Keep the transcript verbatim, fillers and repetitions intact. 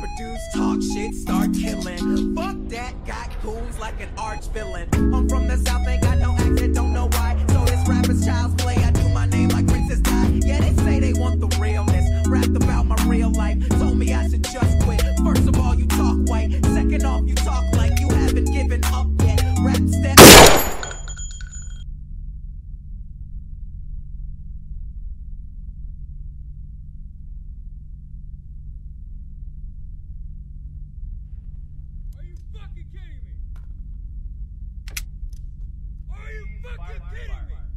produce, talk shit, start killing. Fuck that, got goons like an arch villain. I'm from the south, ain't got no accent, don't know why. So this rapper's child's play, I do my name like Princess Di. Yeah, they say they want the realness, rapped about my real life, told me I should just quit. First of all, you talk white, second off, you talk like you haven't given up yet. Rap step. Are you fucking kidding me? Are you fucking kidding me?